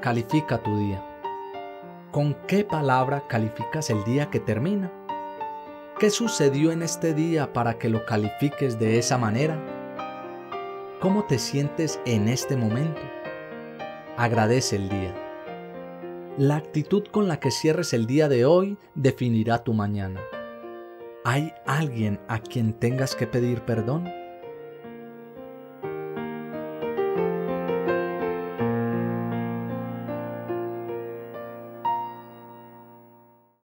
Califica tu día. ¿Con qué palabra calificas el día que termina? ¿Qué sucedió en este día para que lo califiques de esa manera? ¿Cómo te sientes en este momento? Agradece el día. La actitud con la que cierres el día de hoy definirá tu mañana. ¿Hay alguien a quien tengas que pedir perdón?